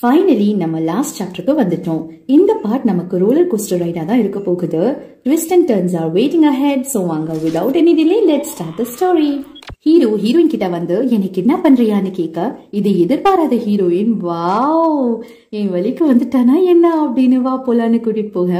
Finally நம்ம last சாப்டருக்கு வந்துட்டோம். இந்த பார்ட் நமக்கு ரோலர் கோஸ்டர் ரைடா தான் இருக்க போகுது. Twist and turns are waiting ahead. So வாங்க, without any delay let's start the story. Hero heroine கிட்ட வந்து எனக்கு என்ன பண்றியான்னு கேட்க, இது எதிர்பாராத ஹீரோயின் வாவ் என் வழிக்கு வந்துட்டானா என்ன அப்படின்னு வா போலான்னு கூட்டிட்டு போக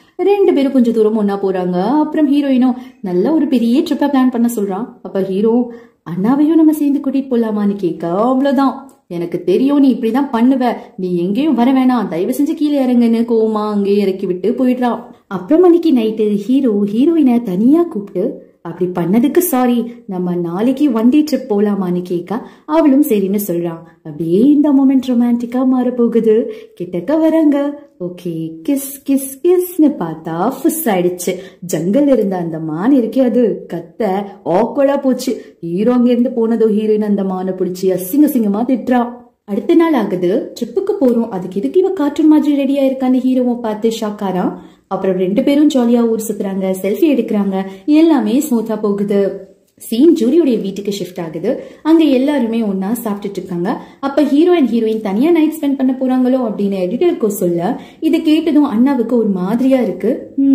2 பேரும் கொஞ்சம் தூரம் ஒன்னா போறாங்க. அப்புறம் ஹீரோயினும் நல்ல ஒரு பெரிய ட்ரிப்பை பிளான் பண்ண சொல்றான். அப்ப ஹீரோ அண்ணாவையும் நம்ம சேர்ந்து கூட்டிட்டு போலாமான்னு கேட்க, அவ்வளவுதான் எனக்கு தெரியும் நீ இப்படிதான் பண்ணுவ, நீ எங்கேயும் வர வேணாம், தயவு செஞ்சு கீழே இறங்குன்னு கோமா அங்கேயே இறக்கி விட்டு போயிடுறான். அப்புறம் அன்னைக்கு நைட்டு ஹீரோ ஹீரோயினை தனியா கூப்பிட்டு அப்படி பண்ணதுக்கு சாரி, நம்ம நாளைக்கு 1 டே ட்ரிப் போலாமான்னு கேட்க அவளும் சரின்னு சொல்றான். அப்படியே இந்த மொமெண்ட் ரொமான்டிக்கா மாற போகுது. கிட்டக்க வராங்க. ஓகே, கிஸ் கிஸ் கிஸ்ன்னு பார்த்தா ஃபிஸ் ஆயிடுச்சு. ஜங்கல் இருந்த அந்த மான் இருக்கே, அது கத்த ஆக்வர்டா போச்சு. ஹீரோ அங்க இருந்து போனதோ ஹீரோயின் அந்த மானை பிடிச்சி அசிங்க சிங்கமா திட்டுறான். அடுத்த நாள் ஆகுது, ட்ரிப்புக்கு போறோம், அதுக்கு இதுக்கு இவ கார்ட்டூன் மாதிரி ரெடியா இருக்கான்னு ஹீரோவை பார்த்து ஷாக்காரான். அப்புறம் 2 பேரும் ஜாலியா ஊர் சுத்துறாங்க, செல்ஃபி எடுக்கிறாங்க, எல்லாமே ஸ்மூத்தா போகுது. சீன் ஜூரியோடைய வீட்டுக்கு ஷிஃப்ட் ஆகுது. அங்க எல்லாருமே ஒன்னா சாப்பிட்டுட்டு இருக்காங்க. அப்ப ஹீரோ அண்ட் ஹீரோயின் தனியா நைட் ஸ்பெண்ட் பண்ண போறாங்களோ அப்படின்னு எடிட்டருக்கு சொல்ல, இதை கேட்டதும் அண்ணாவுக்கு ஒரு மாதிரியா இருக்கு.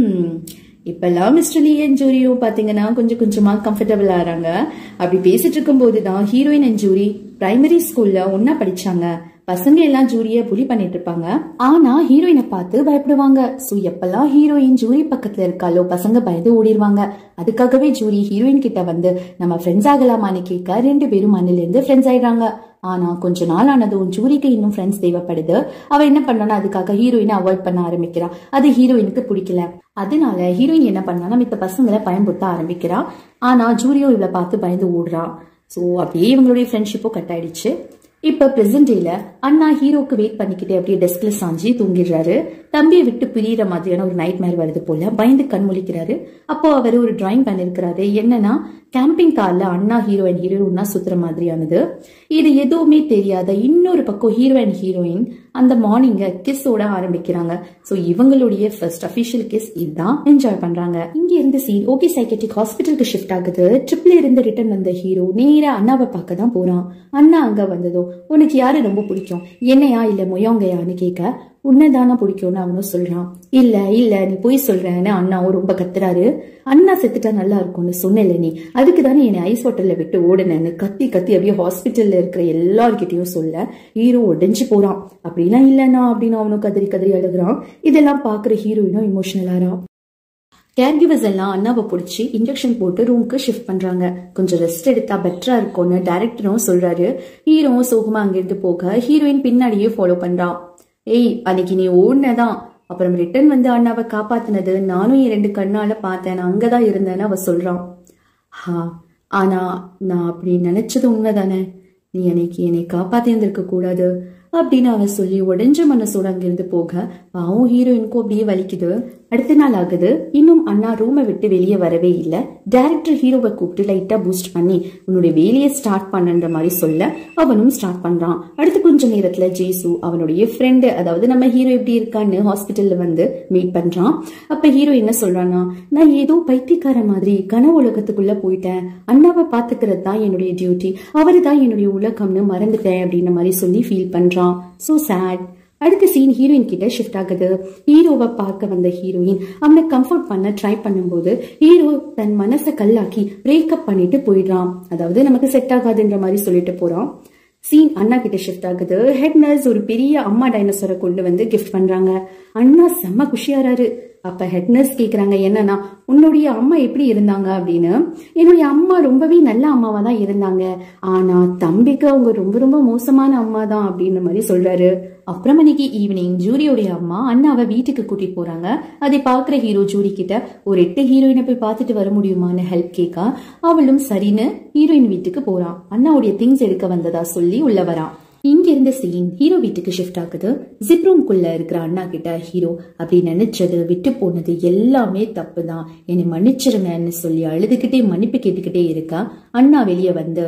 இப்பெல்லாம் மிஸ்டர் லீ அண்ட் ஜூரியும் பாத்தீங்கன்னா கொஞ்சம் கொஞ்சமா கம்ஃபர்டபிள் ஆறாங்க. அப்படி பேசிட்டு இருக்கும் போதுதான் ஹீரோயின் அண்ட் ஜூரி பிரைமரி ஸ்கூல்ல ஒன்னா படிச்சாங்க. பசங்க எல்லாம் ஜூரிய புலி பண்ணிட்டு இருப்பாங்க, ஆனா ஹீரோயினை பார்த்து பயப்படுவாங்க. சோ எப்பெல்லாம் ஹீரோயின் ஜூரி பக்கத்துல இருக்காலோ பசங்க பயந்து ஓடிடுவாங்க. அதுக்காகவே ஜூரி ஹீரோயின் கிட்ட வந்து நம்ம ஃப்ரெண்ட்ஸ் ஆகலாமான்னு கேட்க 2 பேரும் மண்ணில இருந்து ஃப்ரெண்ட்ஸ் ஆயிடுறாங்க. ஆனா கொஞ்ச நாள் ஆனதும் ஜூரிக்கு இன்னும் ஃப்ரெண்ட்ஸ் தேவைப்படுது. அவ என்ன பண்ணானா அதுக்காக ஹீரோயினை அவாய்ட் பண்ண ஆரம்பிக்கிறான். அது ஹீரோயினுக்கு பிடிக்கல. அதனால ஹீரோயின் என்ன பண்ணானா மித்த பசங்களை பயன்படுத்த ஆரம்பிக்கிறான். ஆனா ஜூரியும் இவளை பார்த்து பயந்து ஓடுறான். சோ அப்படியே இவங்களுடைய ஃப்ரெண்ட்ஷிப்பும் கட் ஆயிடுச்சு. இப்ப பிரசன்ட் டேல அண்ணா ஹீரோக்கு வெயிட் பண்ணிக்கிட்டே அப்படியே டெஸ்க்ல சாஞ்சி தூங்கிடுறாரு. தம்பியை விட்டு பிரியற மாதிரியான ஒரு நைட் மேர் வருது போல பயந்து கண் முழிக்கிறாரு. அப்போ அவர் ஒரு டிராயிங் பண்ணிருக்கிறாரு. என்னன்னா கேம்பிங் கார்ல அண்ணா ஹீரோ அண்ட் ஹீரோயின் ஒன்னா சுத்துற மாதிரியானது. இது எதுவுமே தெரியாத இன்னொரு பக்கம் ஹீரோ அண்ட் ஹீரோயின் அந்த மார்னிங்க கிஸ்ஸோட ஆரம்பிக்கிறாங்க. சோ இவங்களுடைய ஃபர்ஸ்ட் அபிஷியல் கிஸ் இதுதான் என்ஜாய் பண்றாங்க. இங்க இருந்து சீன் ஓகே சைக்கட்ரிக் ஹாஸ்பிட்டலுக்கு ஷிஃப்ட் ஆகுது. ட்ரிப்ல இருந்து ரிட்டர்ன் வந்த ஹீரோ நேரா அண்ணாவை பார்க்க தான் போறான். அண்ணா அங்க வந்ததும் உனக்கு யாரு ரொம்ப பிடிக்கும், என்னையா இல்ல மொயவங்கையான்னு கேட்க, உன்னதானா பிடிக்கும்னு அவனும் சொல்றான். இல்ல இல்ல நீ போய் சொல்றேன்னு அண்ணாவும் ரொம்ப கத்துறாரு. அண்ணா செத்துட்டா நல்லா இருக்கும்னு சொன்னல நீ, அதுக்கு தானே என்னை ஐஸ் வாட்டர்ல விட்டு ஓடுனேன்னு கத்தி கத்தி அப்படியே ஹாஸ்பிட்டல்ல இருக்கிற எல்லார்கிட்டையும் சொல்ல ஹீரோ உடைஞ்சு போறான். அப்படிலாம் இல்லன்னா அப்படின்னு அவனும் கதறி கதறி அழுகுறான். இதெல்லாம் பாக்குற ஹீரோயினும் இமோஷனல் ஆறான். கேர்கிவர்ஸ் எல்லாம் அண்ணாவை பிடிச்சி இன்ஜெக்ஷன் போட்டு ரூமுக்கு ஷிஃப்ட் பண்றாங்க. கொஞ்சம் ரெஸ்ட் எடுத்தா பெட்டரா இருக்கும்னு டைரக்டரும் சொல்றாரு. ஹீரோவும் சோகமா அங்கிருந்து போக ஹீரோயின் பின்னாடியே ஃபாலோ பண்றான். ஏய் அன்னைக்கு நீ ஓடுனதான், அப்புறம் ரிட்டர்ன் வந்து அண்ணாவை காப்பாத்தினது நானும் என் 2 கண்ணால பார்த்தேன், நான் அங்கதான் இருந்தேன்னு அவ சொல்றான். ஆனா நான் அப்படி நினைச்சது உண்மைதானே, நீ அன்னைக்கு என்னை காப்பாத்தி இருந்திருக்க கூடாது அப்படின்னு அவ சொல்லி உடைஞ்ச மனசோட அங்கிருந்து போக பாவம் ஹீரோயினுக்கும் அப்படியே வலிக்குது. அடுத்த நாள் ஆகுது. இன்னும் அண்ணா ரூமை விட்டு வெளியே வரவே இல்லை. டைரக்டர் ஹீரோவை கூப்பிட்டு லைட்டா பூஸ்ட் பண்ணி உன்னுடைய வேலையை ஸ்டார்ட் பண்ணுன்ற மாதிரி சொல்ல அவனும் ஸ்டார்ட் பண்றான். அடுத்து கொஞ்ச நேரத்துல ஜேசு அவனுடைய ஃப்ரெண்டு, அதாவது நம்ம ஹீரோ எப்படி இருக்கான்னு ஹாஸ்பிட்டல்ல வந்து மீட் பண்றான். அப்ப ஹீரோ என்ன சொல்றான்னா, நான் ஏதோ பைத்தியக்கார மாதிரி கனவு உலகத்துக்குள்ள போயிட்டேன், அண்ணாவை பாத்துக்கிறது தான் என்னுடைய டியூட்டி, அவரு தான் என்னுடைய உலகம்னு மறந்துட்டேன் அப்படின்ற மாதிரி சொல்லி ஃபீல் பண்றான். So sad. அடுத்த சீன் ஹீரோயின் கிட்ட ஷிஃப்ட் ஆகுது. ஹீரோவை பார்க்க வந்த ஹீரோயின் அவனை கம்ஃபர்ட் பண்ண ட்ரை பண்ணும்போது ஹீரோ தன் மனசை கல்லாக்கி பிரேக்கப் பண்ணிட்டு போயிடுறான். அதாவது நமக்கு செட் ஆகாதுன்ற மாதிரி சொல்லிட்டு போறான். சீன் அண்ணா கிட்ட ஷிஃப்ட் ஆகுது. ஹெட் நர்ஸ் ஒரு பெரிய அம்மா டைனோசரை கொண்டு வந்து கிஃப்ட் பண்றாங்க. அண்ணா செம்ம குஷியாராரு. அப்ப ஹெட் நர்ஸ் கேக்குறாங்க, என்னன்னா உன்னுடைய அம்மா எப்படி இருந்தாங்க அப்படின்னு. என்னுடைய அம்மா ரொம்பவே நல்ல அம்மாவா தான் இருந்தாங்க, ஆனா தம்பிக்கு அவங்க ரொம்ப ரொம்ப மோசமான அம்மா தான் அப்படின்னு மாதிரி சொல்றாரு. அப்புறம் அன்னைக்கு ஈவினிங் ஜூரியோடைய அம்மா அண்ணாவை வீட்டுக்கு கூட்டிட்டு போறாங்க. அதை பாக்குற ஹீரோ ஜூரி கிட்ட ஒரு 8 ஹீரோயினை போய் பார்த்துட்டு வர முடியுமான்னு ஹெல்ப் கேட்க அவளும் சரின்னு ஹீரோயின் வீட்டுக்கு போறான். அண்ணாவுடைய திங்ஸ் எடுக்க வந்ததா சொல்லி உள்ள வரான். இங்க இருந்த சீன் ஹீரோ வீட்டுக்கு ஷிஃப்ட் ஆகுது. ஜிப் ரூம்குள்ள இருக்கிற அண்ணா கிட்ட ஹீரோ அப்படி நினைச்சது விட்டு போனது எல்லாமே தப்பு தான், என்னை மன்னிச்சிருங்கன்னு சொல்லி அழுதுகிட்டே மன்னிப்பு கேட்டுக்கிட்டே இருக்கா. அண்ணா வெளியே வந்து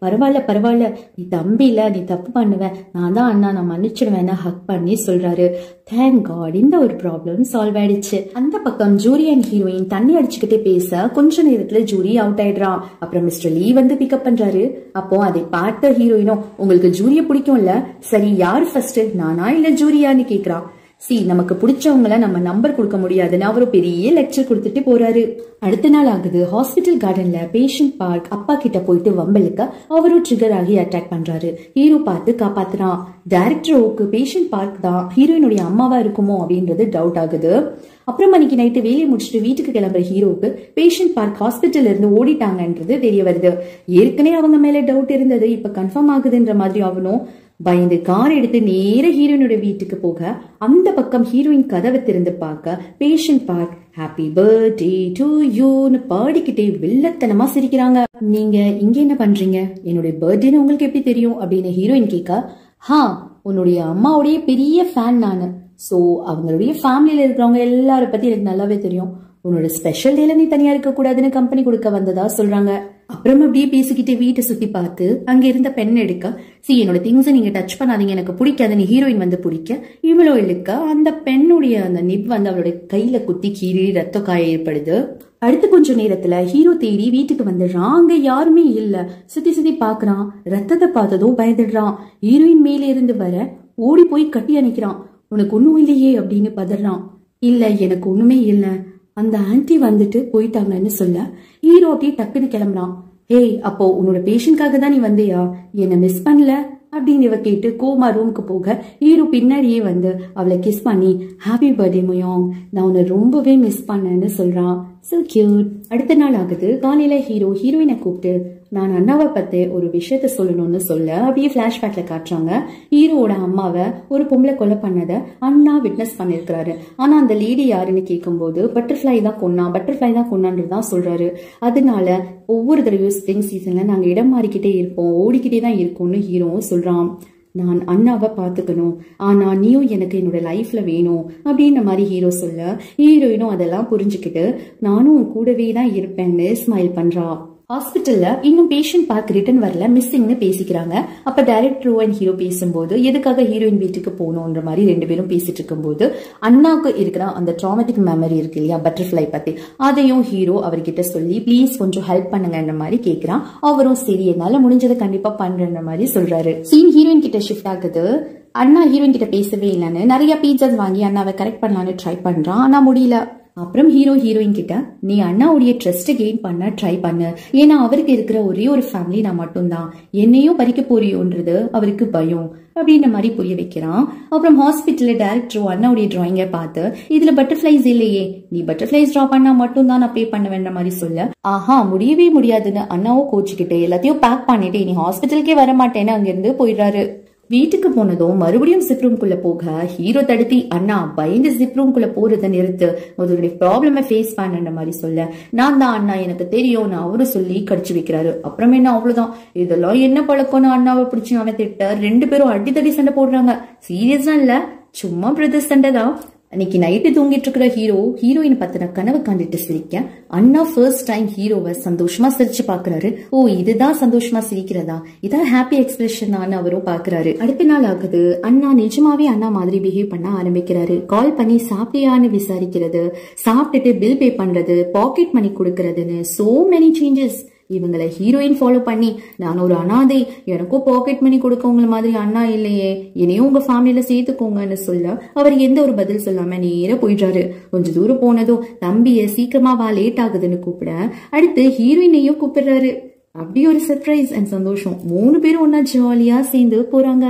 பரவாயில்ல பரவாயில்ல, நீ தம்பி இல்ல, நீ தப்பு பண்ணுவ, நான் தான் அண்ணா, நான் மன்னிச்சிடுவேன்னு ஹக் பண்ணி சொல்றாரு. தேங்க் காட், இந்த ஒரு ப்ராப்ளம் சால்வ் ஆயிடுச்சு. அந்த பக்கம் ஜூரி அண்ட் ஹீரோயின் தண்ணி அடிச்சுக்கிட்டே பேச கொஞ்ச நேரத்துல ஜூரி அவுட் ஆயிடுறான். அப்புறம் மிஸ்டர் லீ வந்து பிக்கப் பண்றாரு. அப்போ அதை பார்த்த ஹீரோயினும், உங்களுக்கு ஜூரிய பிடிக்கும்ல, சரி யாரு ஃபர்ஸ்ட், நானா இல்ல ஜூரியான்னு கேக்குறான். நமக்கு பிடிச்சவங்கள நம்ம நம்பர் கொடுக்க முடியாதுன்னு அவரு பெரிய லெக்சர் கொடுத்துட்டு போறாரு. அடுத்த நாள் ஆகுது. ஹாஸ்பிட்டல் கார்டன்ல பேஷண்ட் பார்க் அப்பா கிட்ட போயிட்டு வம்பலுக்க அவரும் ட்ரிகர் ஆகி அட்டாக் பண்றாரு. ஹீரோ பார்த்து காப்பாத்துறான். டைரக்டர் ஓக்கு பேஷண்ட் பார்க் தான் ஹீரோயினுடைய அம்மாவா இருக்குமோ அப்படின்றது டவுட் ஆகுது. அப்புறம் அன்னைக்கு நைட்டு வேலையை முடிச்சுட்டு வீட்டுக்கு கிளம்புற ஹீரோக்கு பேஷண்ட் பார்க் ஹாஸ்பிட்டல் இருந்து ஓடிட்டாங்கன்றது தெரிய வருது. ஏற்கனவே அவங்க மேல டவுட் இருந்தது, இப்ப கன்ஃபார்ம் ஆகுதுன்ற மாதிரி அவனும் பயந்து கார் எடுத்து நேர ஹீரோயினோட வீட்டுக்கு போக, அந்த பக்கம் ஹீரோயின் கதவை திறந்து பார்க்க patient park happy birthday to யூன்னு பாடிக்கிட்டே வில்லத்தனமா சிரிக்கிறாங்க. நீங்க இங்க என்ன பண்றீங்க, என்னுடைய பர்த்டேன்னு உங்களுக்கு எப்படி தெரியும் அப்படின்னு ஹீரோயின் கேட்க, உன்னுடைய அம்மாவுடைய பெரிய ஃபேன் நானு, சோ அவங்களுடைய ஃபேமிலியில இருக்கிறவங்க எல்லார பத்தி எனக்கு நல்லாவே தெரியும், உன்னோட ஸ்பெஷல் டேல நீ தனியா இருக்க கூடாதுன்னு கம்பெனி கொடுக்க வந்ததா சொல்றாங்க. அப்புறம் அப்படியே பேசிக்கிட்டு வீட்டை சுத்தி பார்த்து அங்க இருந்த பெண் எடுக்க, என்னோட திங்ஸ் நீங்க டச் பண்ணாதீங்க, எனக்கு பிடிக்காதுன்னு ஹீரோயின் வந்து பிடிக்க, இவ்வளோ இழுக்க அந்த பெண்ணுடைய அந்த நிப் வந்து அவளுடைய கையில குத்தி கீறி ரத்த காயம் ஏற்படுது. அடுத்து கொஞ்ச நேரத்துல ஹீரோ தேடி வீட்டுக்கு வந்துடுறான். அங்க யாருமே இல்ல. சுத்தி சுத்தி பாக்குறான். ரத்தத்தை பார்த்ததும் பயந்துடுறான். ஹீரோயின் மேல இருந்து வர ஓடி போய் கட்டி அணைக்கிறான். உனக்கு ஒண்ணும் இல்லையே அப்படின்னு பதறான். இல்ல, எனக்கு ஒண்ணுமே இல்ல, அந்த ஆன்டி வந்துட்டு போயிட்டாங்கன்னு சொல்ல ஹீரோ அப்படியே டக்குன்னு கிளம்புறான். அப்போ உன்னோட பேஷண்ட்காக தான் நீ வந்தியா, என்ன மிஸ் பண்ணல அப்படின்னு இவ கேட்டு கோமா ரூமுக்கு போக ஹீரோ பின்னாடியே வந்து அவளை கிஸ் பண்ணி ஹாப்பி பர்த்டே முயோங், நான் உன்னை ரொம்பவே மிஸ் பண்ணேன்னு சொல்றான். So cute. அடுத்த நாள் ஆகுது. காலையில ஹீரோ ஹீரோயினை கூப்பிட்டு நான் அண்ணாவை பத்தி ஒரு விஷயத்த சொல்லணும்னு சொல்ல அப்படியே பிளாஷ்பேக்ல காட்டுறாங்க. ஹீரோவோட அம்மாவை ஒரு பொம்பளை கொலை பண்ணத அண்ணா விட்னஸ் பண்ணிருக்கிறாரு. ஆனா அந்த லேடி யாருன்னு கேட்கும்போது பட்டர்ஃபிளை தான் கொன்னான்றதுதான் சொல்றாரு. அதனால ஒவ்வொரு தடவையும் ஸ்ப்ரிங் சீசன்ல நாங்க இடம் மாறிக்கிட்டே இருப்போம், ஓடிக்கிட்டே தான் இருக்கோம்னு ஹீரோவும் சொல்றான். நான் அண்ணாவை பாத்துக்கணும், ஆனா நீயும் எனக்கு என்னோட லைஃப்ல வேணும் அப்படின்ற மாதிரி ஹீரோ சொல்ல ஹீரோயினும் அதெல்லாம் புரிஞ்சுக்கிட்டு நானும் கூடவே தான் இருப்பேன்னு ஸ்மைல் பண்றா. ஹாஸ்பிட்டல்ல இன்னும் பேஷண்ட் பார்க் ரிட்டர்ன் வரல, மிஸ்ஸிங்னு பேசிக்கிறாங்க. அப்ப டைரக்டர் அண்ட் ஹீரோ பேசும்போது எதுக்காக ஹீரோயின் வீட்டுக்கு போகணும்ன்ற மாதிரி ரெண்டு பேரும் பேசிட்டு இருக்கும்போது அண்ணாவுக்கு இருக்கிற அந்த ட்ராமேட்டிக் மெமரி இருக்கு இல்லையா பட்டர்ஃபிளை பத்தி, அதையும் ஹீரோ அவர்கிட்ட சொல்லி ப்ளீஸ் கொஞ்சம் ஹெல்ப் பண்ணுங்கன்ற மாதிரி கேட்கிறான். அவரும் சரி என்னால முடிஞ்சதை கண்டிப்பா பண்றன்ற மாதிரி சொல்றாரு. சீன் ஹீரோயின் கிட்ட ஷிஃப்ட் ஆகுது. அண்ணா ஹீரோயின் கிட்ட பேசவே இல்லைன்னு நிறைய பீட்சாஸ் வாங்கி அண்ணாவை கரெக்ட் பண்ணலான்னு ட்ரை பண்றான், ஆனா முடியல. அப்புறம் ஹீரோயின் கிட்ட நீ அண்ணாவுடைய ட்ரஸ்ட் கெயின் பண்ண ட்ரை பண்ணு, ஏன்னா அவருக்கு இருக்கிற ஒரே ஒரு ஃபேமிலி நான் மட்டும்தான், என்னையும் பறிக்க போறியோன்றது அவருக்கு பயம் அப்படின்ற மாதிரி புரிய வைக்கிறான். அப்புறம் ஹாஸ்பிட்டல்ல டைரக்டர் அண்ணாவுடைய டிராயிங்கை பார்த்து இதுல பட்டர்ஃபிளைஸ் இல்லையே, நீ பட்டர்ஃபிளைஸ் டிரா பண்ணா மட்டும் தான் நான் பே பண்ண வேண்ட மாதிரி சொல்ல முடியவே முடியாதுன்னு அண்ணாவும் கோச்சுக்கிட்டு எல்லாத்தையும் பேக் பண்ணிட்டு நீ ஹாஸ்பிட்டலுக்கே வர மாட்டேன்னு அங்கிருந்து போயிடுறாரு. வீட்டுக்கு போனதும் மறுபடியும் ஜிப் ரூம்குள்ள போக ஹீரோ தடுத்தி அண்ணா பயந்து ஜிப் ரூம்குள்ள போறதை நிறுத்து, முதலுடைய ப்ராப்ளமை ஃபேஸ் பண்ண மாதிரி சொல்ல நான் தான் அண்ணா எனக்கு தெரியும் நான் அவரு சொல்லி கடிச்சு வைக்கிறாரு. அப்புறம் என்ன அவ்வளவுதான், இதெல்லாம் என்ன பழக்கம்னு அண்ணாவை பிடிச்சி அவன் திட்ட ரெண்டு பேரும் அடித்தடி சண்டை போடுறாங்க. சீரியஸா இல்ல, சும்மா பிரதர் சண்டை தான். அன்னைக்கு நைட்டு தூங்கிட்டு இருக்கிற ஹீரோயின் பத்தின கனவு கண்டுட்டு சிரிக்க அண்ணா ஃபர்ஸ்ட் டைம் ஹீரோவை சந்தோஷமா சிரிச்சு பாக்குறாரு. இதுதான் சந்தோஷமா சிரிக்கிறதா, இதான் ஹாப்பி எக்ஸ்பிரஷன் அவரும் பாக்குறாரு. அடுத்த நாள் ஆகுது. அண்ணா நிஜமாவே அண்ணா மாதிரி பிஹேவ் பண்ண ஆரம்பிக்கிறாரு. கால் பண்ணி சாப்பிட்டியான்னு விசாரிக்கிறது, சாப்பிட்டுட்டு பில் பே பண்றது, பாக்கெட் மணி கொடுக்கறதுன்னு சோ மெனி சேஞ்சஸ். இவங்களை ஹீரோயின் ஃபாலோ பண்ணி நான் ஒரு அனாதை, எனக்கும் பாக்கெட் மணி கொடுக்கவங்க மாதிரி அண்ணா இல்லையே, என்னையும் உங்க ஃபேமிலியில சேர்த்துக்கோங்கன்னு சொல்ல அவர் எந்த ஒரு பதில் சொல்லாம நேர போயிடுறாரு. கொஞ்ச தூரம் போனதும் தம்பிய சீக்கிரமா வா லேட் ஆகுதுன்னு கூப்பிட அடுத்து ஹீரோயினையும் கூப்பிடுறாரு. அப்படி ஒரு சர்ப்ரைஸ் அண்ட் சந்தோஷம். 3 பேரும் ஒன்னா ஜாலியா சேர்ந்து போறாங்க.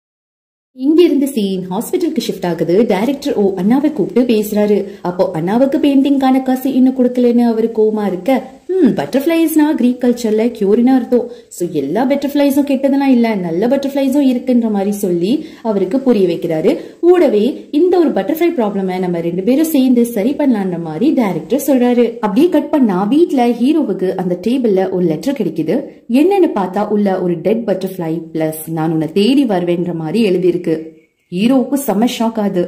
இங்க இருந்து சீன் ஹாஸ்பிட்டலுக்கு ஷிஃப்ட் ஆகுது. டைரக்டர் அண்ணாவை கூப்பிட்டு பேசுறாரு. அப்போ அண்ணாவுக்கு பெயிண்டிங்கான காசு இன்னும் கொடுக்கலன்னு அவரு கோமா இருக்க, பட்டர்ஃபிளைஸ்னா கிரீக் கல்ச்சர்ல கியூரினா அர்த்தம், சோ எல்லா பட்டர்ஃபிளைஸும் கெட்டதெல்லாம் இல்ல, நல்ல பட்டர்ஃபிளைஸும் இருக்குன்ற மாதிரி சொல்லி அவருக்கு புரிய வைக்கிறாரு. கூடவே இந்த ஒரு பட்டர்ஃபிளை ப்ராப்ளம நம்ம 2 பேரும் சேர்ந்து சரி பண்ணலான்ற மாதிரி டைரக்டர் சொல்றாரு. அப்படியே கட் பண்ணா வீட்டுல ஹீரோவுக்கு அந்த டேபிள்ல ஒரு லெட்டர் கிடைக்குது. என்னன்னு பார்த்தா உள்ள ஒரு டெட் பட்டர்ஃபிளை பிளஸ் நான் உன்னை தேடி வருவேன்ற மாதிரி எழுதியிருக்கு. ஹீரோவுக்கு செம்ம ஷாக் ஆகுது.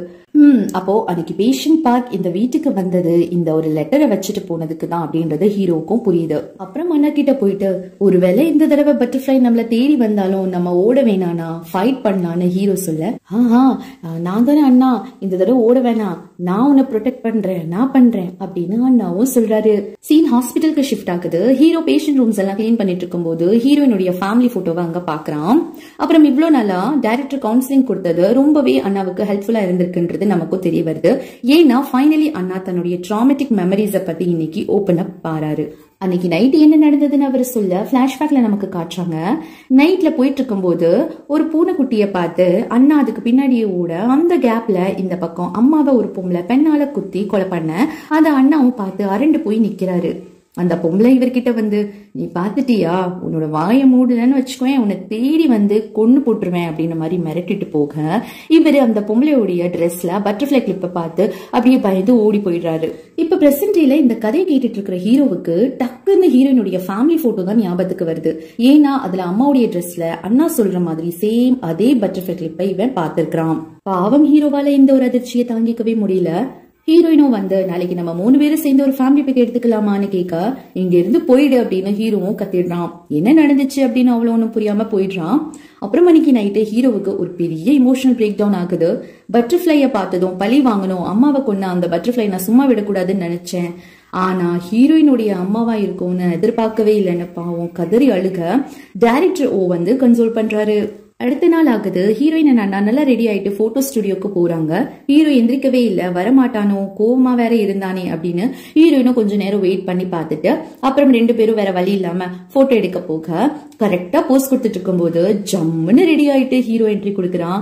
அப்போ அன்னைக்கு பேஷண்ட் பார்க் இந்த வீட்டுக்கு வந்தது இந்த ஒரு லெட்டரை வச்சுட்டு போனதுக்கு தான் அப்படின்றது ஹீரோவுக்கும் புரியுது. அப்புறம் அண்ணா கிட்ட போயிட்டு ஒருவேளை இந்த தடவை பட்டர்ஃபிளை நம்மள தேடி வந்தாலும் நம்ம ஓட வேணானா ஃபைட் பண்ணலான்னு ஹீரோ சொல்ல, நான் தானே அண்ணா இந்த தடவை ஓட வேணாம், நான் உன்னை ப்ரொடெக்ட் பண்றேன், நான் பண்றேன் அப்படின்னு அண்ணாவும் சொல்றாரு. சீன் ஹாஸ்பிட்டலுக்கு ஷிஃப்ட் ஆகுது. ஹீரோ பேஷண்ட் ரூம்ஸ் எல்லாம் கிளீன் பண்ணிட்டு இருக்கும் போது ஹீரோயினுடைய ஃபேமிலி போட்டோவை அங்க பாக்குறான். அப்புறம் இவ்வளவு நாளா டைரக்டர் கவுன்சிலிங் கொடுத்தது ரொம்பவே அண்ணாவுக்கு ஹெல்ப்ஃபுல்லா இருந்திருக்குன்றது நமக்கும் தெரிய வருது. ஏன்னா ஃபைனலி அண்ணா தன்னுடைய ட்ராமேட்டிக் மெமரிஸ பத்தி இன்னைக்கு ஓபன் அப் பாராரு. அன்னைக்கு நைட் என்ன நடந்ததுன்னு அவர் சொல்ல பிளாஷ்பேக்ல நமக்கு காட்டுறாங்க. நைட்ல போயிட்டு இருக்கும் போது ஒரு பூனைக்குட்டிய பார்த்து அண்ணா அதுக்கு பின்னாடியே ஓட, அந்த கேப்ல இந்த பக்கம் அம்மாவை ஒரு பொம்பளை பெண்ணால குத்தி கொலை பண்ண அந்த அண்ணாவும் பார்த்து அரண்டு போய் நிக்கிறாரு. அந்த பொம்பளை இவர்கிட்ட வந்து, நீ பாத்துட்டியா, உன்னோட வாயை மூடலன்னு வச்சுக்கோயேன், உன்னை தேடி வந்து கொன்னு போட்டுருவேன் அப்படின்னு மாதிரி மிரட்டிட்டு போக, இவரு அந்த பொம்பளையோடைய ட்ரெஸ்ல பட்டர்ஃபிளை கிளிப்பை பார்த்து அப்படியே பயந்து ஓடி போயிடுறாரு. இப்ப பிரசன்டேல இந்த கதையை கேட்டுட்டு இருக்கிற ஹீரோவுக்கு டக்குன்னு ஹீரோயினுடைய ஃபேமிலி போட்டோ தான் ஞாபகத்துக்கு வருது. ஏன்னா அதுல அம்மாவுடைய ட்ரெஸ்ல அண்ணா சொல்ற மாதிரி சேம் அதே பட்டர்ஃபிளை கிளிப்பை இவன் பார்த்திருக்கான். பாவம் ஹீரோவால இந்த ஒரு அதிர்ச்சியை தாங்கிக்கவே முடியல. ஹீரோயினும் வந்து, நாளைக்கு நம்ம 3 பேரும் சேர்ந்து ஒரு ஃபேமிலி பிக் எடுத்துக்கலாமான்னு கேட்க, இங்க இருந்து போயிடு அப்படின்னு ஹீரோவும் கத்திடுறான். என்ன நடந்துச்சு அப்படின்னு அவ்வளவு ஒன்னும் புரியாம போயிடுறான். அப்புறம் அன்னைக்கு நைட்டு ஹீரோவுக்கு ஒரு பெரிய இமோஷனல் பிரேக் டவுன் ஆகுது. பட்டர்ஃபிளைய பார்த்ததும் பழி வாங்கணும், அம்மாவை கொன்ன அந்த பட்டர்ஃபிளை நான் சும்மா விடக்கூடாதுன்னு நினைச்சேன், ஆனா ஹீரோயினுடைய அம்மாவா இருக்கும்னு எதிர்பார்க்கவே இல்லைன்னு பாவம் கதறி அழுக டைரக்டர் வந்து கன்சோல் பண்றாரு. அடுத்த நாள் ஆகுது. ஹீரோயின் அண்ணா நல்லா ரெடி ஆயிட்டு போட்டோ ஸ்டுடியோக்கு போறாங்க. ஹீரோ எந்திரிக்கவே இல்ல, வரமாட்டானோ, கோவமா வேற இருந்தானே அப்படின்னு ஹீரோயினும் கொஞ்ச நேரம் வெயிட் பண்ணி பார்த்துட்டு அப்புறம் 2 பேரும் வேற வழி இல்லாம போட்டோ எடுக்க போக கரெக்டா போஸ் கொடுத்துட்டு இருக்கும் போது ஜம்முன்னு ரெடி ஆயிட்டு ஹீரோ என்ட்ரி கொடுக்கறான்.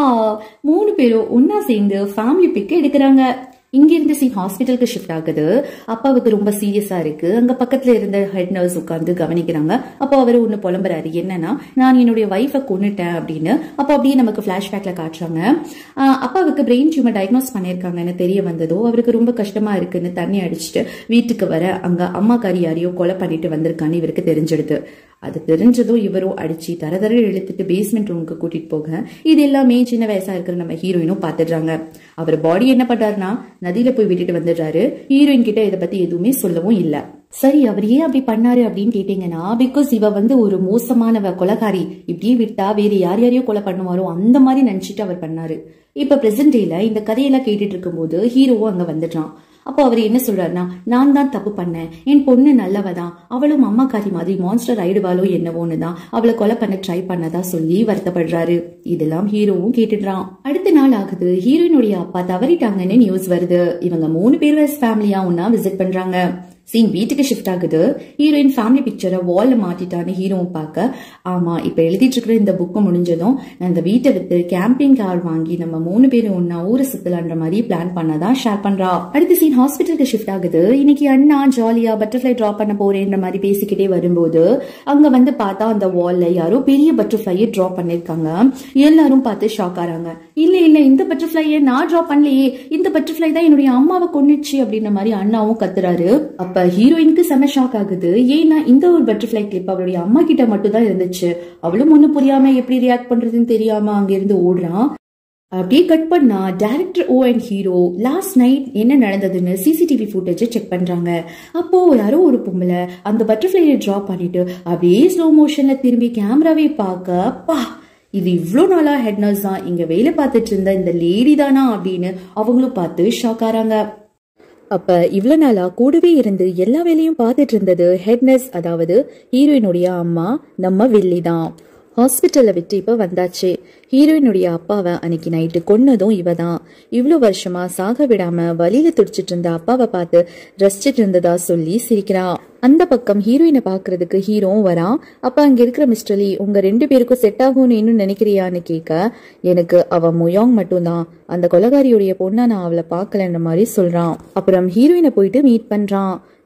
3 பேரும் ஒன்னா சேர்ந்து ஃபேமிலி பிக் எடுக்கிறாங்க. இங்க இருந்து சீன் ஹாஸ்பிட்டலுக்கு ஷிஃப்ட் ஆகுது. அப்பாவுக்கு ரொம்ப சீரியஸா இருக்கு. அங்க பக்கத்துல இருந்த ஹெட் நர்ஸ் உட்கார்ந்து கவனிக்கிறாங்க. அப்போ அவரு ஒண்ணு புலம்புறாரு, என்னன்னா நான் என்னுடைய வைஃபை கொன்னுட்டேன் அப்படின்னு. அப்போ அப்படியே நமக்கு பிளாஷ்பேக்ல காட்டுறாங்க. அப்பாவுக்கு பிரெயின் டியூமர் டயக்னோஸ் பண்ணிருக்காங்கன்னு தெரிய வந்ததோ அவருக்கு ரொம்ப கஷ்டமா இருக்குன்னு தண்ணி அடிச்சுட்டு வீட்டுக்கு வர அங்க அம்மாக்காரி யாரையோ கொலை பண்ணிட்டு வந்திருக்கான்னு இவருக்கு தெரிஞ்சிடுது. அது தெரிஞ்சதும் இவரும் அடிச்சு தர இழுத்துட்டு பேஸ்மெண்ட் ரூமுக்கு கூட்டிட்டு போக இது எல்லாமே சின்ன வயசா இருக்கிற நம்ம ஹீரோயினும் பாத்துடுறாங்க. அவர் பாடி என்ன பண்றாருன்னா நதியில போய் விட்டுட்டு வந்துடுறாரு. ஹீரோயின் கிட்ட இதை பத்தி எதுவுமே சொல்லவும் இல்ல. சரி, அவர் ஏன் அப்படி பண்ணாரு அப்படின்னு கேட்டீங்கன்னா, பிகாஸ் இவ வந்து ஒரு மோசமானவ கொலைகாரி, இப்படியே விட்டா வேற யார் யாரையோ கொலை பண்ணுவாரோ அந்த மாதிரி நினைச்சிட்டு அவர் பண்ணாரு. இப்ப பிரசன்ட் டேல இந்த கதையெல்லாம் கேட்டுட்டு இருக்கும் போது ஹீரோவும் அங்க வந்துட்டான். அப்போ அவர் என்ன சொல்றாருன்னா, நான் தான் தப்பு பண்ணேன், என் பொண்ணு நல்லவதான், அவளும் அம்மாக்காரி மாதிரி மான்ஸ்டர் ஆயிடுவாளோ என்னவோன்னு தான் அவளை கொலை பண்ண ட்ரை பண்ணதா சொல்லி வருத்தப்படுறாரு. இதெல்லாம் ஹீரோவும் கேட்டுடுறான். அடுத்த நாள் ஆகுது. ஹீரோயினுடைய அப்பா தவறிட்டாங்கன்னு நியூஸ் வருது. இவங்க 3 பேர் ஃபேமிலியா ஒன்னா விசிட் பண்றாங்க. சீன் வீட்டுக்கு ஷிஃப்ட் ஆகுது. ஹீரோயின் ஃபேமிலி பிக்சரை வால்ல மாட்டிட்டான்னு ஹீரோவும் பார்க்க, ஆமா இப்ப எழுதிட்டு இருக்கிற இந்த புக்கு முடிஞ்சதும் நான் இந்த வீட்டை விட்டு கேம்பிங் கார் வாங்கி நம்ம 3 பேரும் ஒன்னா ஊரை சுத்தலான்ற மாதிரி பிளான் பண்ணதான் ஷேர் பண்றா. அடுத்த சீன் ஹாஸ்பிட்டலுக்கு ஷிஃப்ட் ஆகுது. இன்னைக்கு அண்ணா ஜாலியா பட்டர்ஃபிளை டிராப் பண்ண போறேன்ற மாதிரி பேசிக்கிட்டே வரும்போது அங்க வந்து பார்த்தா அந்த வால்ல யாரோ பெரிய பட்டர்ஃபிளையை டிராப் பண்ணிருக்காங்க. எல்லாரும் பார்த்து ஷாக் ஆறாங்க. இல்ல இல்ல, இந்த பட்டர்ஃபிளையை நான் டிராப் பண்ணலையே, இந்த பட்டர்ஃபிளை தான் என்னுடைய அம்மாவை கொன்னுச்சு அப்படின்ற மாதிரி அண்ணாவும் கத்துறாரு. அப்ப ஹீரோயினுக்கு செம ஷாக் ஆகுது. ஏன்னா இந்த ஒரு பட்டர்ஃபிளை கிளிப் அவளுடைய அம்மா கிட்ட மட்டும் தான் இருந்துச்சு. அவளும் ஒண்ணு புரியாம எப்படி ரியாக்ட் பண்றதுன்னு தெரியாம அங்க இருந்து ஓடுறான். அப்படியே கட் பண்ணா director and hero last night என்ன நடந்ததுன்னு சிசிடிவி ஃபுட்டேஜ் செக் பண்றாங்க. அப்போ யாரோ ஒரு பொம்பளை அந்த பட்டர்ஃபிளையை டிராப் பண்ணிட்டு அப்படியே ஸ்லோ மோஷன்ல திரும்பி கேமராவே பார்க்க, இது இவ்வளோ நாளா ஹெட் நர்ஸ் தான் இங்க வேலை பார்த்துட்டு இருந்த இந்த லேடி தானா அப்படின்னு அவங்களும் பார்த்து ஷாக் ஆறாங்க. அப்ப இவ்வளவு நாளா கூடவே இருந்து எல்லா வேலையும் பார்த்துட்டு இருந்தது ஹெட் நர்ஸ், அதாவது ஹீரோயினுடைய அம்மா நம்ம வில்லி தான். ஹாஸ்பிட்டலை விட்டு இப்ப வந்தாச்சு. ஹீரோயினுடைய அப்பாவை அன்னைக்கு நைட்டு கொன்னதும் இவ தான். இவ்வளோ வருஷமா சாக விடாம வழியில துடிச்சிட்டு இருந்த அப்பாவை பார்த்து ரசிச்சிட்டு இருந்ததா சொல்லி சிரிக்கிறா. அந்த பக்கம் ஹீரோயினை பாக்குறதுக்கு ஹீரோவும் வரான். அப்ப அங்க இருக்கிற மிஸ்டர் லீ, உங்க 2 பேருக்கும் செட் ஆகும்னு இன்னும் நினைக்கிறியான்னு கேட்க, எனக்கு அவ முயாங் மட்டும்தான், அந்த கொலகாரியுடைய பொண்ணா நான் அவளை பாக்கலன்ற மாதிரி சொல்றான். அப்புறம் ஹீரோயினை போயிட்டு மீட் பண்றான்.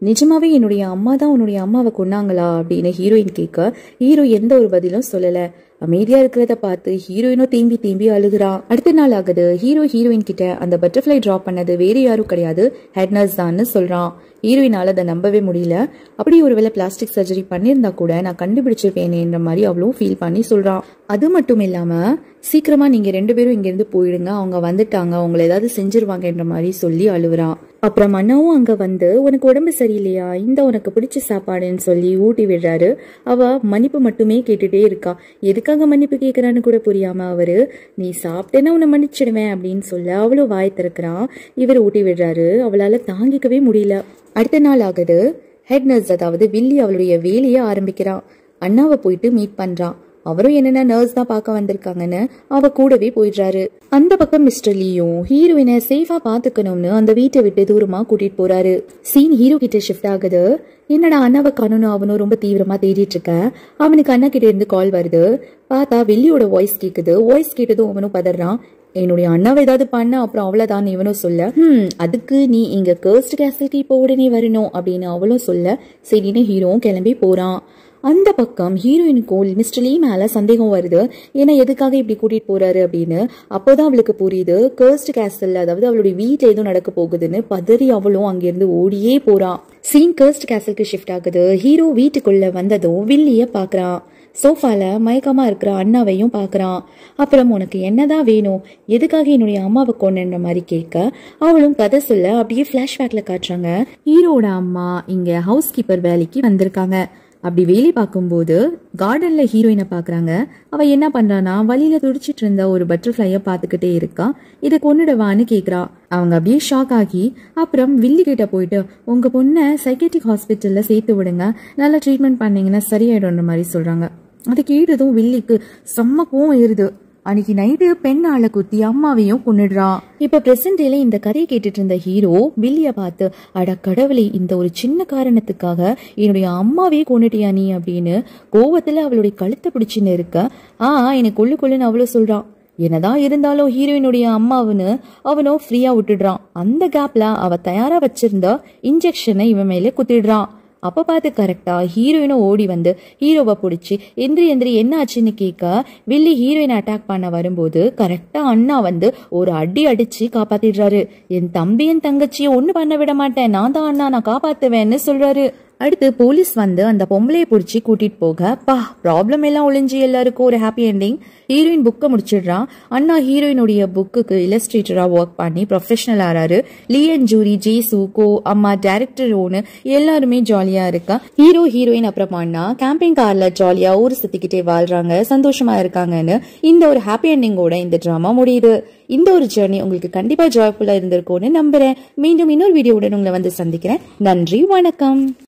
நிஜமாவே என்னுடைய அம்மா தான் உன்னுடைய அம்மாவை கொன்னாங்களா அப்படின்னு ஹீரோயின் கேட்க ஹீரோ எந்த ஒரு பதிலும் சொல்லல. அமைதியா இருக்கிறத பார்த்து ஹீரோயினும் தேம்பி தேம்பி அழுகுறான். அடுத்த நாள் ஆகுது. ஹீரோயின் கிட்ட அந்த பட்டர்ஃபிளை டிராப் பண்ணது வேற யாரும் கிடையாது, ஹெட் நர்ஸ் தான் சொல்றான். ஹீரோயினால அதை நம்பவே முடியல. அப்படி ஒருவேளை பிளாஸ்டிக் சர்ஜரி பண்ணியிருந்தா கூட நான் கண்டுபிடிச்சிருப்பேனேன்ற மாதிரி அவளும் ஃபீல் பண்ணி சொல்றான். அது மட்டும் இல்லாம சீக்கிரமா நீங்க 2 பேரும் இங்க இருந்து போயிடுங்க, அவங்க வந்துட்டாங்க, அவங்களை ஏதாவது செஞ்சிருவாங்கன்ற மாதிரி சொல்லி அழுகுறான். அப்புறம் அண்ணாவும் அங்க வந்து உனக்கு உடம்பு சரியில்லையா, இந்த உனக்கு பிடிச்ச சாப்பாடுன்னு சொல்லி ஊட்டி விடுறாரு. அவ மன்னிப்பு மட்டுமே கேட்டுட்டே இருக்கா. எதுக்காக மன்னிப்பு கேட்கறான்னு கூட புரியாம அவரு நீ சாப்பிட்டேன்னா உன்னை மன்னிச்சிடுவேன் அப்படின்னு சொல்ல அவளும் வாய் திறக்கிறான். இவர் ஊட்டி விடுறாரு. அவளால தாங்கிக்கவே முடியல. அடுத்த நாள் ஆகுது. ஹெட் நர்ஸ் அதாவது வில்லி அவளுடைய வேலையை ஆரம்பிக்கிறான். அண்ணாவை போயிட்டு மீட் பண்றான். அவரும் என்னென்ன நர்ஸ் தான் பார்க்க வந்திருக்காங்கன்னு அவ கூடவே போயிடுறாரு. அந்த பக்கம் மிஸ்டர் லீயும் ஹீரோயினை சேஃபா பாத்துக்கணும்னு அந்த வீட்டை விட்டு தூரமா கூட்டிட்டு போறாரு. சீன் ஹீரோ கிட்ட ஷிஃப்ட் ஆகுது. என்னடா அண்ணாவை காணும்னு அவனும் ரொம்ப தீவிரமா தேடிட்டு இருக்க. அவனுக்கு அண்ணா கிட்ட இருந்து கால் வருது. பார்த்தா வில்லியோட வாய்ஸ் கேக்குது. வாய்ஸ் கேட்டதும் அவனும் பதறான். என்னுடைய அண்ணாவை ஏதாவது பண்ண அப்புறம் அவ்வளவுதான் இவனும் சொல்ல, அதுக்கு நீ இங்க கர்ஸ்ட் கேசலுக்கு இப்போ உடனே வரணும் அப்படின்னு அவளும் சொல்ல சரின்னு ஹீரோவும் கிளம்பி போறான். அந்த பக்கம் ஹீரோயினுக்கும் மிஸ்டர் லீ மேல சந்தேகம் வருது. ஏன்னா எதுக்காக இப்படி கூட்டிட்டு போறாரு அப்படின்னு. அப்போதான் அவளுக்கு புரியுது கர்ஸ்ட் கேசல் அதாவது அவளுடைய வீட்டுல ஏதோ நடக்க போகுதுன்னு. பதறி அவளும் அங்கிருந்து ஓடியே போறான். சீன் கர்ஸ்ட் கேசலுக்கு ஷிஃப்ட் ஆகுது. ஹீரோ வீட்டுக்குள்ள வந்ததும் வில்லிய பாக்குறான். சோஃபால மயக்கமா இருக்கிற அண்ணாவையும் பாக்குறான். அப்புறம் உனக்கு என்னதான் வேணும், எதுக்காக என்னுடைய அம்மாவை கொண்டுன்ற மாதிரி கேட்க அவளும் கதை சொல்ல அப்படியே பிளாஷ்பேக்ல காட்டுறாங்க. ஹீரோட அம்மா இங்க ஹவுஸ் கீப்பர் வேலைக்கு வந்திருக்காங்க. அப்படி வேலை பார்க்கும்போது கார்டன்ல ஹீரோயினை பாக்குறாங்க. அவ என்ன பண்றானா வழியில துடிச்சிட்டு இருந்த ஒரு பட்டர்ஃபிளைய பாத்துக்கிட்டே இருக்கா. இதை கொன்னுடவான்னு கேக்குறா. அவங்க அப்படியே ஷாக் ஆகி அப்புறம் வில்லி கிட்ட போயிட்டு உங்க பொண்ணை சைக்கேட்ரிக் ஹாஸ்பிட்டல்ல சேர்த்து விடுங்க, நல்லா ட்ரீட்மெண்ட் பண்ணீங்கன்னா சரியாயிடும்ன்ற மாதிரி சொல்றாங்க. அதை கேட்டதும் வில்லிக்கு செம்ம கோவம் ஏறுது. அன்னைக்கு நைட்டு பெண் ஆளை குத்தி அம்மாவையும் கொன்னுடுறான். இப்ப பிரசன்ட் டேல இந்த கதையை கேட்டுட்டு இருந்த ஹீரோ வில்லிய பார்த்து அட கடவுளே, இந்த ஒரு சின்ன காரணத்துக்காக என்னுடைய அம்மாவையே கொன்னுட்டியா நீ அப்படின்னு கோவத்துல அவளுடைய கழுத்தை பிடிச்சுன்னு இருக்க எனக்கு கொள்ளுன்னு அவ்வளவு சொல்றான். என்னதான் இருந்தாலும் ஹீரோயினுடைய அம்மாவுன்னு அவனும் ஃப்ரீயா விட்டுடுறான். அந்த கேப்ல அவ தயாரா வச்சிருந்த இன்ஜெக்ஷனை இவன் மேல குத்திடுறான். அப்ப பார்த்து கரெக்டா ஹீரோயினும் ஓடி வந்து ஹீரோவை பிடிச்சி எந்திரி என்ன ஆச்சுன்னு கேட்க வில்லி ஹீரோயினை அட்டாக் பண்ண வரும்போது கரெக்டா அண்ணா வந்து ஒரு அடி அடிச்சு காப்பாத்திடுறாரு. என் தம்பி என் தங்கச்சியை ஒண்ணு பண்ண விட மாட்டேன், நான் தான் அண்ணா, நான் காப்பாத்துவேன்னு சொல்றாரு. அடுத்து போலீஸ் வந்து அந்த பொம்பளையை பிடிச்சி கூட்டிட்டு போக ப்ராப்ளம் எல்லாம் ஒளிஞ்சு எல்லாருக்கும் ஒரு ஹாப்பி எண்டிங். ஹீரோயின் புக்கை முடிச்சிடுறான். அண்ணா ஹீரோயினுடைய புக்குக்கு இலஸ்ட்ரேட்டரா ஒர்க் பண்ணி ப்ரொஃபஷனல் ஆறாரு. லியன் ஜூரி, ஜேசு, கோ அம்மா, டைரக்டர் ஓனு எல்லாருமே ஜாலியா இருக்கா. ஹீரோயின் அப்புறமா அண்ணா கேம்பிங் கார்ல ஜாலியா ஊர் சுத்திக்கிட்டே வாழ்றாங்க, சந்தோஷமா இருக்காங்கன்னு இந்த ஒரு ஹாப்பி எண்டிங்கோட இந்த டிராமா முடியுது. இந்த ஒரு ஜர்னி உங்களுக்கு கண்டிப்பா ஜாய்ஃபுல்லா இருந்திருக்கும்னு நம்புறேன். மீண்டும் இன்னொரு வீடியோவுடன் உங்களை வந்து சந்திக்கிறேன். நன்றி, வணக்கம்.